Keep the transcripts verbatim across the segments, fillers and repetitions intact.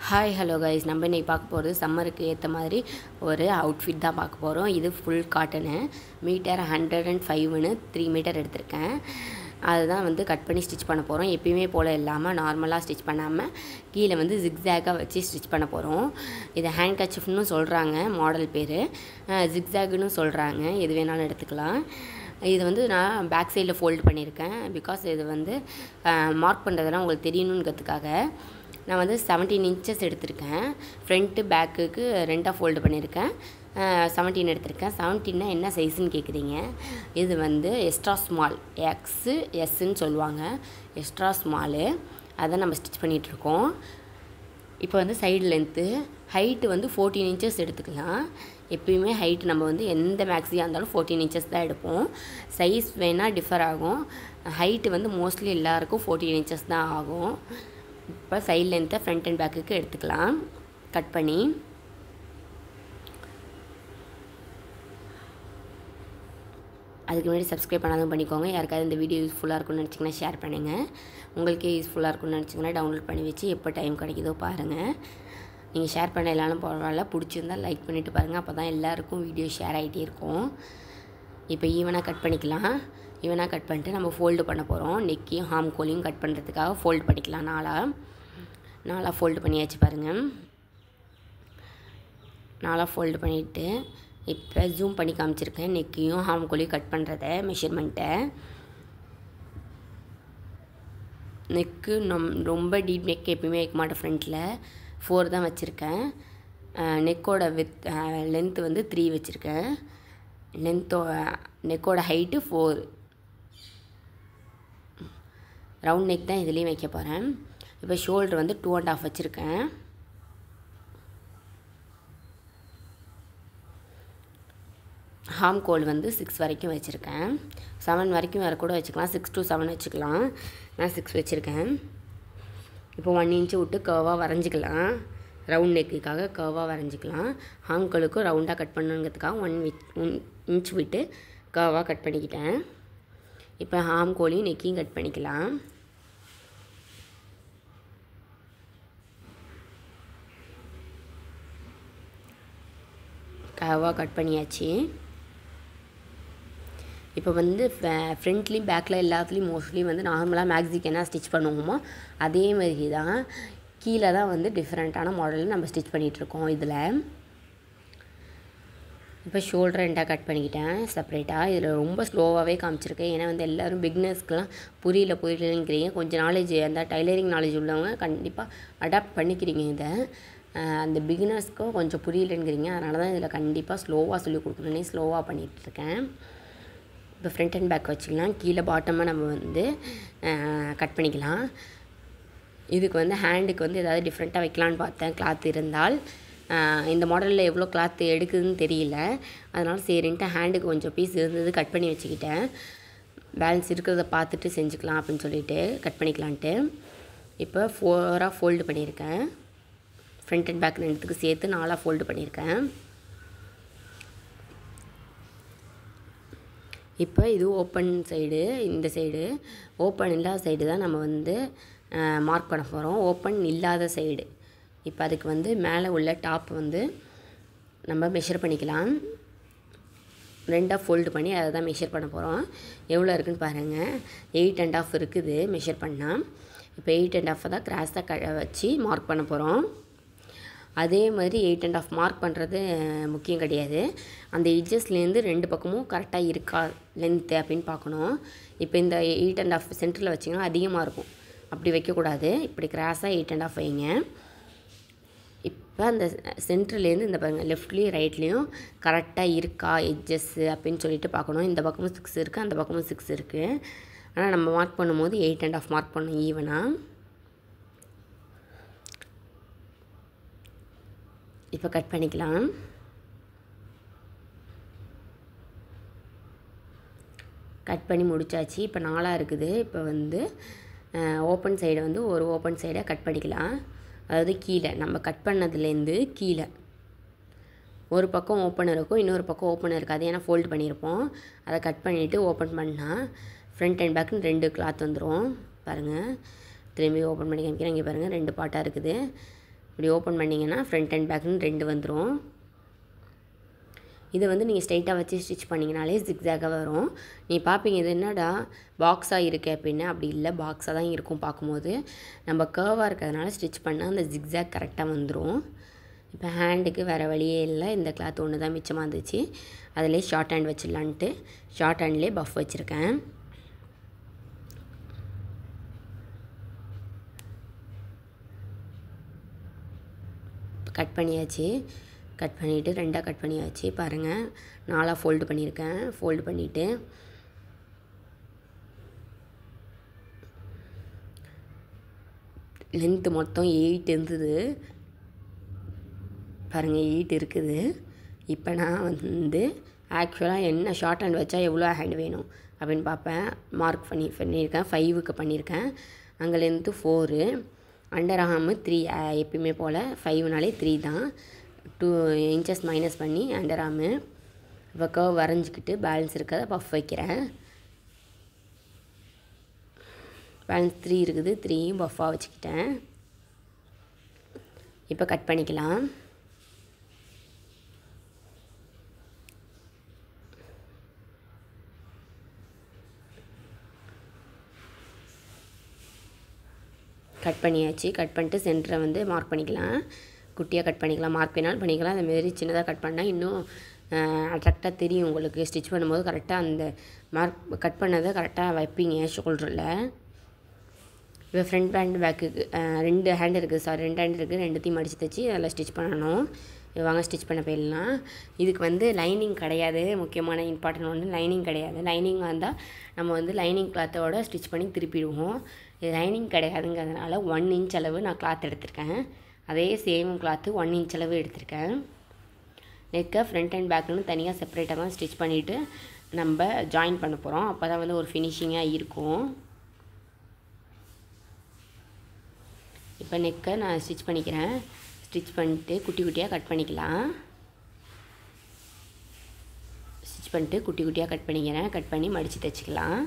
Hi hello guys, நம்ம இன்றைக்கி பார்க்க போகிறது சம்மருக்கு ஏற்ற மாதிரி ஒரு அவுட்ஃபிட் தான் பார்க்க போகிறோம். இது full cotton, metre hundred and ஃபைவ்னு த்ரீ மீட்டர் எடுத்திருக்கேன். அதுதான் வந்து கட் பண்ணி ஸ்டிச் பண்ண போகிறோம். எப்பயுமே போல் இல்லாமல் நார்மலாக ஸ்டிச் பண்ணாமல் கீழே வந்து ஜிக்ஸாகாக வச்சு ஸ்டிச் பண்ண போகிறோம். இதை ஹேண்ட் கர்ச்சீஃப்னு சொல்கிறாங்க, மாடல் பேர் ஜிக்ஸாக்னு சொல்கிறாங்க. எது வேணாலும் எடுத்துக்கலாம். இது வந்து நான் பேக் சைடில் ஃபோல்டு பண்ணியிருக்கேன். பிகாஸ் இது வந்து மார்க் பண்ணுறதெல்லாம் உங்களுக்கு தெரியணுங்கிறதுக்காக நான் வந்து செவன்டீன் இன்ச்சஸ் எடுத்திருக்கேன். ஃப்ரண்ட்டு பேக்குக்கு ரெண்டாக ஃபோல்டு பண்ணியிருக்கேன். செவன்டீன் எடுத்திருக்கேன். செவன்டீன்னா என்ன சைஸுன்னு கேட்குறீங்க. இது வந்து எக்ஸ்ட்ரா ஸ்மால், எக்ஸு எஸ்ன்னு சொல்லுவாங்க. எக்ஸ்ட்ரா ஸ்மாலு அதை நம்ம ஸ்டிச் பண்ணிகிட்ருக்கோம். இப்போ வந்து சைடு லென்த்து ஹைட்டு வந்து ஃபோர்டீன் இன்ச்சஸ் எடுத்துக்கலாம். எப்பயுமே ஹைட் நம்ம வந்து எந்த மேக்ஸியாக இருந்தாலும் ஃபோர்டீன் இன்ச்சஸ் தான் எடுப்போம். சைஸ் வேணால் டிஃபர் ஆகும். ஹைட்டு வந்து மோஸ்ட்லி எல்லாேருக்கும் ஃபோர்டீன் இன்ச்சஸ் தான் ஆகும். இப்போ சைட் லென்த்தை ஃப்ரண்ட் அண்ட் பேக்குக்கு எடுத்துக்கலாம் கட் பண்ணி. அதுக்கு முன்னாடி சப்ஸ்கிரைப் பண்ணாதும் பண்ணிக்கோங்க. யாருக்காவது இந்த வீடியோ யூஸ்ஃபுல்லாக இருக்கும்னு நினச்சிங்கன்னா ஷேர் பண்ணுங்கள். உங்களுக்கே யூஸ்ஃபுல்லாக இருக்கும்னு நினச்சிங்கன்னா டவுன்லோட் பண்ணி வச்சு எப்போ டைம் கிடைக்குதோ பாருங்கள். நீங்கள் ஷேர் பண்ண எல்லாரும் பரவாயில்ல, பிடிச்சிருந்தால் லைக் பண்ணிவிட்டு பாருங்கள். அப்போ தான் எல்லாேருக்கும் வீடியோ ஷேர் ஆகிட்டே இருக்கும். இப்போ ஈவனாக கட் பண்ணிக்கலாம். ஈவனாக கட் பண்ணிட்டு நம்ம ஃபோல்டு பண்ண போகிறோம். நெக்கையும் ஹார்ம் கோலையும் கட் பண்ணுறதுக்காக ஃபோல்டு பண்ணிக்கலாம். நாலாக நாலாக ஃபோல்டு பண்ணியாச்சு பாருங்கள். நாலாக ஃபோல்டு பண்ணிவிட்டு இப்போ ஜூம் பண்ணி காமிச்சிருக்கேன் நெக்கையும் ஹார்ம் கோலையும் கட் பண்ணுறத மெஷர்மெண்ட்டை. நெக்கு நம் ரொம்ப டீப் நெக் எப்பயுமே வைக்க மாட்டேன். ஃப்ரண்ட்டில் ஃபோர் தான் வச்சுருக்கேன். நெக்கோட வித் லென்த்து வந்து த்ரீ வச்சுருக்கேன். லென்த்தோ நெக்கோட ஹைட்டு ஃபோர். ரவுண்ட் நெக் தான் இதுலேயும் வைக்க போகிறேன். இப்போ ஷோல்டர் வந்து டூ அண்ட் ஆஃப் வச்சுருக்கேன். ஹார்ம் கோல் வந்து சிக்ஸ் வரைக்கும் வச்சுருக்கேன். செவன் வரைக்கும் வேறு கூட வச்சுக்கலாம். சிக்ஸ் டு செவன் வச்சுக்கலாம். நான் சிக்ஸ் வச்சுருக்கேன். இப்போ ஒன் இன்ச்சு விட்டு கர்வாக வரைஞ்சிக்கலாம். ரவுண்ட் நெக்குக்காக கர்வாக வரைஞ்சிக்கலாம். ஹார்ம் கோலுக்கும் ரவுண்டாக கட் பண்ணுங்கிறதுக்காக ஒன் விட் ஒன் இன்ச் விட்டு கர்வாக கட் பண்ணிக்கிட்டேன். இப்போ ஹார்ம் கோலையும் நெக்கையும் கட் பண்ணிக்கலாம். கர்வாக கட் பண்ணியாச்சு. இப்போ வந்து ஃப்ரண்ட்லேயும் பேக்கில் எல்லாத்துலேயும் மோஸ்ட்லி வந்து நார்மலாக மேக்ஸிக்கு என்ன ஸ்டிச் பண்ணுவோமோ அதே மாதிரி தான் கீழே தான் வந்து டிஃப்ரெண்ட்டான மாடலில் நம்ம ஸ்டிச் பண்ணிகிட்ருக்கோம். இதில் இப்போ ஷோல்டர் ரெண்டாக கட் பண்ணிக்கிட்டேன் செப்பரேட்டாக. இதில் ரொம்ப ஸ்லோவாகவே காமிச்சிருக்கேன். ஏன்னா வந்து எல்லோரும் பிக்னர்ஸ்க்கெலாம் புரியல புரியலங்கிறீங்க. கொஞ்சம் நாலேஜ் அந்த டைலரிங் நாலேஜ் உள்ளவங்க கண்டிப்பாக அடாப்ட் பண்ணிக்கிறீங்க. இதை அந்த பிகினர்ஸ்க்கும் கொஞ்சம் புரியலங்கிறீங்க. அதனால தான் இதில் கண்டிப்பாக ஸ்லோவாக சொல்லி கொடுக்கணுன்னே ஸ்லோவாக பண்ணிகிட்ருக்கேன். இப்போ ஃப்ரண்ட் அண்ட் பேக் வச்சுக்கலாம். கீழே பாட்டமாக நம்ம வந்து கட் பண்ணிக்கலாம். இதுக்கு வந்து ஹேண்டுக்கு வந்து ஏதாவது டிஃப்ரெண்ட்டாக வைக்கலான்னு பார்த்தேன் கிளாத் இருந்தால். இந்த மாடலில் எவ்வளோ கிளாத் எடுக்குதுன்னு தெரியல. அதனால் சரின்ட்டு ஹேண்டுக்கு கொஞ்சம் பீஸ் இருந்தது கட் பண்ணி வச்சுக்கிட்டேன். பேலன்ஸ் இருக்கிறத பார்த்துட்டு செஞ்சுக்கலாம் அப்படின்னு சொல்லிட்டு கட் பண்ணிக்கலான்ட்டு. இப்போ ஃபோராக ஃபோல்டு பண்ணியிருக்கேன். ஃப்ரண்ட் அண்ட் பேக் ரெண்டுத்துக்கு சேர்த்து நாலாக ஃபோல்டு பண்ணியிருக்கேன். இப்போ இது ஓப்பன் சைடு, இந்த சைடு ஓப்பன் இல்லாத சைடு தான் நம்ம வந்து மார்க் பண்ண போகிறோம். ஓப்பன் இல்லாத சைடு. இப்போ அதுக்கு வந்து மேலே உள்ள டாப் வந்து நம்ம மெஷர் பண்ணிக்கலாம். ரெண்டாக ஃபோல்டு பண்ணி அதை தான் மெஷர் பண்ண போகிறோம். எவ்வளோ இருக்குதுன்னு பாருங்கள். எயிட் அண்ட் ஆஃப் இருக்குது மெஷர் பண்ணால். இப்போ எயிட் அண்ட் ஆஃப் தான் கிராஸாக க வச்சு மார்க் பண்ண போகிறோம். அதே மாதிரி எயிட் அண்ட் ஆஃப் மார்க் பண்ணுறது முக்கியம் கிடையாது. அந்த எட்ஜஸ்லேருந்து ரெண்டு பக்கமும் கரெக்டாக இருக்கா லென்த்து அப்படின்னு பார்க்கணும். இப்போ இந்த எயிட் அண்ட் ஆஃப் சென்டரில் வச்சிங்கன்னா அதிகமாக இருக்கும். அப்படி வைக்கக்கூடாது. இப்படி கிராஸாக எயிட் அண்ட் ஆஃப் வைங்க. இப்போ அந்த சென்டர்லேருந்து இந்த பாருங்கள் லெஃப்ட்லேயும் ரைட்லேயும் கரெக்டாக இருக்கா எட்ஜஸ்ஸு அப்படின்னு சொல்லிட்டு பார்க்கணும். இந்த பக்கமும் சிக்ஸ் இருக்குது, அந்த பக்கமும் சிக்ஸ் இருக்குது. ஆனால் நம்ம மார்க் பண்ணும்போது எயிட் அண்ட் ஆஃப் மார்க் பண்ணணும் ஈவனாக. இப்போ கட் பண்ணிக்கலாம். கட் பண்ணி முடித்தாச்சு. இப்போ நாலாக இருக்குது. இப்போ வந்து ஓப்பன் சைடை வந்து ஒரு ஓப்பன் சைடை கட் பண்ணிக்கலாம். அதாவது கீழே நம்ம கட் பண்ணதுலேருந்து கீழே ஒரு பக்கம் ஓப்பன் இருக்கும், இன்னொரு பக்கம் ஓப்பன் இருக்காது. ஏன்னா ஃபோல்டு பண்ணியிருப்போம். அதை கட் பண்ணிவிட்டு ஓப்பன் பண்ணால் ஃப்ரண்ட் அண்ட் பேக்குன்னு ரெண்டு கிளாத் வந்துடும். பாருங்கள், திரும்பி ஓப்பன் பண்ணி காமிக்கிறேன். இங்கே பாருங்கள், ரெண்டு பாட்டாக இருக்குது. இப்படி ஓப்பன் பண்ணிங்கன்னா ஃப்ரண்ட் அண்ட் பேக்குன்னு ரெண்டு வந்துடும். இதை வந்து நீங்கள் ஸ்ட்ரைட்டாக வச்சு ஸ்டிச் பண்ணிங்கனாலே ஜிக்ஸாகாக வரும். நீ பார்ப்பீங்க இது என்னடா பாக்ஸாக இருக்குது அப்படின்னா, அப்படி இல்லை, பாக்ஸாக தான் இருக்கும் பார்க்கும்போது. நம்ம கர்வாக இருக்கிறதுனால ஸ்டிச் பண்ணால் அந்த ஜிக்ஸாக் கரெக்டாக வந்துடும். இப்போ ஹேண்டுக்கு வேறு வழியே இல்லை, இந்த கிளாத் ஒன்று தான் மிச்சமாக இருந்துச்சு. அதிலே ஷார்ட் ஹேண்ட் வச்சிடலான்ட்டு ஷார்ட் ஹேண்ட்லேயே பஃப் வச்சுருக்கேன். கட் பண்ணியாச்சு. கட் பண்ணிவிட்டு ரெண்டாக கட் பண்ணியாச்சு. பாருங்கள், நாலாக ஃபோல்டு பண்ணியிருக்கேன். ஃபோல்டு பண்ணிவிட்டு லென்த்து மொத்தம் எயிட் இருந்தது. பாருங்கள், எயிட் இருக்குது. இப்போ நான் வந்து ஆக்சுவலாக என்ன ஷார்ட் ஹேண்ட் வச்சா எவ்வளோ ஹேண்ட் வேணும் அப்படின்னு பார்ப்பேன். மார்க் பண்ணி பண்ணியிருக்கேன். ஃபைவுக்கு பண்ணியிருக்கேன். அங்கே length four, under arm three. எப்பயுமே போல் ஃபைவ்னாலே த்ரீ தான். டூ இன்ச்சஸ் மைனஸ் பண்ணி அண்டர் ஆர்மு இப்போ கர்வ் வரைஞ்சிக்கிட்டு பேலன்ஸ் இருக்கிறத பஃப் வைக்கிறேன். பேலன்ஸ் த்ரீ இருக்குது, த்ரீயும் பஃப்பாக வச்சுக்கிட்டேன். இப்போ கட் பண்ணிக்கலாம். கட் பண்ணியாச்சு. கட் பண்ணிட்டு சென்டரை வந்து மார்க் பண்ணிக்கலாம். குட்டியாக கட் பண்ணிக்கலாம், மார்க் வேணாலும் பண்ணிக்கலாம். அந்தமாரி சின்னதாக கட் பண்ணால் இன்னும் அட்ராக்டாக தெரியும் உங்களுக்கு. ஸ்டிச் பண்ணும்போது கரெக்டாக அந்த மார்க் கட் பண்ணதை கரெக்டாக வைப்பீங்க ஷோல்டரில். இப்போ ஃப்ரண்ட் பேண்ட் பேக்குக்கு ரெண்டு ஹேண்ட் இருக்குது, சாரி ரெண்டு ஹேண்ட் இருக்குது. ரெண்டுத்தையும் மடித்து தைச்சி அதில் ஸ்டிச் பண்ணணும். வாங்க ஸ்டிச் பண்ண போயிடலாம். இதுக்கு வந்து லைனிங் கிடையாது. முக்கியமான இம்பார்ட்டன்ட் ஒன்று லைனிங் கிடையாது. லைனிங்காக இருந்தால் நம்ம வந்து லைனிங் கிளாத்தோட ஸ்டிச் பண்ணி திருப்பிடுவோம். இது லைனிங் கிடையாதுங்கிறதுனால ஒன் இன்ச் அளவு நான் கிளாத் எடுத்திருக்கேன். அதே சேம் கிளாத்து ஒன் இன்ச் அளவு எடுத்திருக்கேன். நெக்கை ஃப்ரண்ட் அண்ட் பேக்குன்னு தனியாக செப்பரேட்டாக தான் ஸ்டிச் பண்ணிவிட்டு நம்ம ஜாயின் பண்ண போகிறோம். அப்போ தான் வந்து ஒரு ஃபினிஷிங்காக இருக்கும். இப்போ நெக்கை நான் ஸ்டிச் பண்ணிக்கிறேன். ஸ்டிச் பண்ணிட்டு குட்டி குட்டியாக கட் பண்ணிக்கலாம். ஸ்டிச் பண்ணிட்டு குட்டி குட்டியாக கட் பண்ணிக்கிறேன். கட் பண்ணி மடித்து தைச்சிக்கலாம்.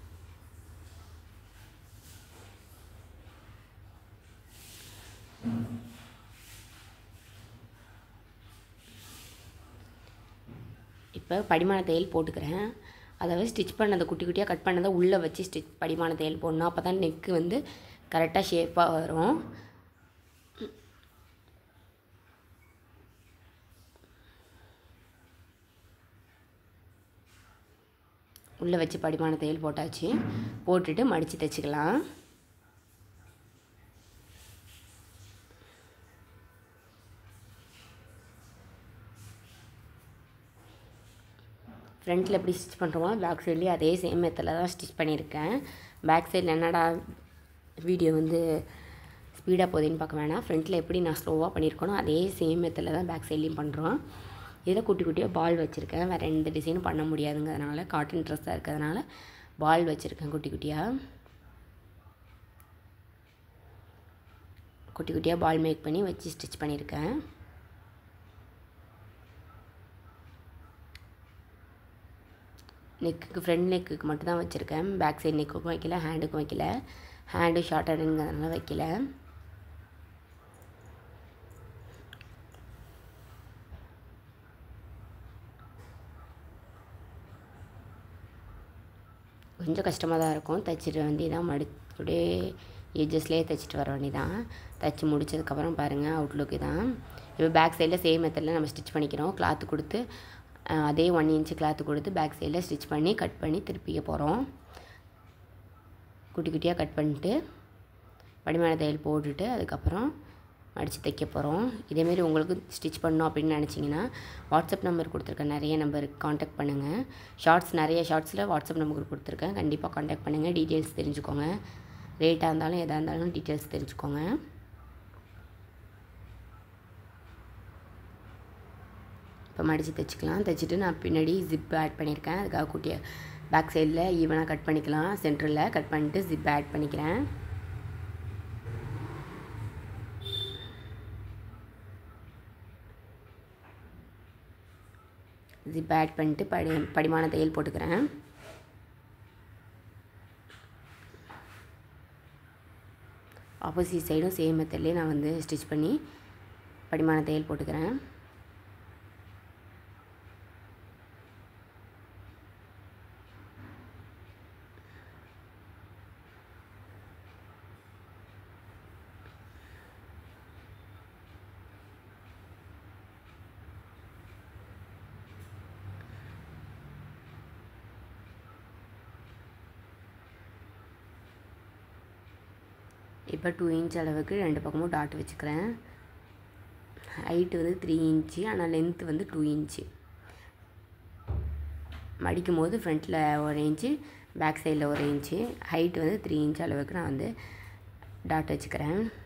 இப்போ படிமான தையல் போட்டுக்கிறேன். அதாவது ஸ்டிச் பண்ணதை குட்டி குட்டியாக கட் பண்ணதை உள்ளே வச்சு ஸ்டிச் படிமான தையல் போடணும். அப்போ தான் நெக்கு வந்து கரெக்டாக ஷேப்பாக வரும். உள்ளே வச்சு படிமான தையல் போட்டாச்சு. போட்டுட்டு மடித்து தைச்சிக்கலாம். ஃப்ரண்ட்டில் எப்படி ஸ்டிச் பண்ணுறோமோ பேக் சைட்லேயும் அதே சேம் மெத்தடில் தான் ஸ்டிச் பண்ணியிருக்கேன். பேக் சைடில் என்னடா வீடியோ வந்து ஸ்பீடாக போகுதுன்னு பார்க்க வேணாம். ஃப்ரண்ட்டில் எப்படி நான் ஸ்லோவாக பண்ணியிருக்கேனோ அதே சேம் மெத்தடில் தான் பேக் சைட்லேயும் பண்ணுறோம். இதில் குட்டி குட்டியாக பால் வச்சுருக்கேன். வேறு எந்த டிசைனும் பண்ண முடியாதுங்கிறதுனால, காட்டன் ட்ரெஸ்ஸாக இருக்கிறதுனால பால் வச்சுருக்கேன். குட்டி குட்டியாக குட்டி குட்டியாக பால் மேக் பண்ணி வச்சு ஸ்டிச் பண்ணியிருக்கேன். நெக்குக்கு ஃப்ரண்ட் நெக்குக்கு மட்டும் தான் வச்சுருக்கேன். பேக் சைடு நெக்குக்கும் வைக்கல, ஹேண்டுக்கும் வைக்கல. ஹேண்டு ஷார்ட் ஹேண்டுங்கிறதுனால வைக்கல. கொஞ்சம் கஷ்டமாக தான் இருக்கும். தைச்சிட்டு வேண்டியதான், மடி அப்படியே எஜஸ்லேயே தைச்சிட்டு வர வேண்டியதான். தைச்சி முடிச்சதுக்கப்புறம் பாருங்கள் அவுட்லுக்கு தான். இப்போ பேக் சைடில் சேம் மெத்தடில் நம்ம ஸ்டிச் பண்ணிக்கிறோம். கிளாத்து கொடுத்து அதே ஒன் இன்ச்சு கிளாத்து கொடுத்து பேக் சைடில் ஸ்டிச் பண்ணி கட் பண்ணி திருப்பிக்க போகிறோம். குட்டி குட்டியாக கட் பண்ணிட்டு படிமான தையல் போட்டுட்டு அதுக்கப்புறம் மடித்து தைக்க போகிறோம். இதேமாரி உங்களுக்கு ஸ்டிச் பண்ணணும் அப்படின்னு நினச்சிங்கன்னா வாட்ஸ்அப் நம்பர் கொடுத்துருக்கேன். நிறைய நம்பருக்கு காண்டாக்ட் பண்ணுங்கள். ஷார்ட்ஸ் நிறைய ஷார்ட்ஸில் வாட்ஸ்அப் நம்பர் கொடுத்துருக்கேன். கண்டிப்பாக காண்டாக்ட் பண்ணுங்கள். டீட்டெயில்ஸ் தெரிஞ்சுக்கோங்க. ரேட்டாக இருந்தாலும் எதாக இருந்தாலும் டீட்டெயில்ஸ் தெரிஞ்சுக்கோங்க. இப்போ மடித்து தைச்சிக்கலாம். தைச்சிட்டு நான் பின்னாடி ஜிப் ஆட் பண்ணியிருக்கேன். அதுக்காக குட்டிய பேக் சைடில் ஈவனாக கட் பண்ணிக்கலாம். சென்டரில் கட் பண்ணிட்டு ஜிப் ஆட் பண்ணிக்கிறேன். ஜிப் ஆட் பண்ணிட்டு படி படிமான தையல் போட்டுக்கிறேன். ஆப்போசிட் சைடும் சேம் மெத்தட்லேயே நான் வந்து ஸ்டிச் பண்ணி படிமான தையல் போட்டுக்கிறேன். இப்போ டூ இன்ச் அளவுக்கு ரெண்டு பக்கமும் டாட் வச்சுக்கிறேன். ஹைட்டு வந்து த்ரீ இன்ச்சு, ஆனால் லென்த்து வந்து டூ இன்ச்சு. மடிக்கும் போது ஃப்ரண்ட்டில் ஒரு இன்ச்சு, பேக் சைடில் ஒரு இன்ச்சு, ஹைட்டு வந்து த்ரீ இன்ச் அளவுக்கு நான் வந்து டாட் வச்சுக்கிறேன்.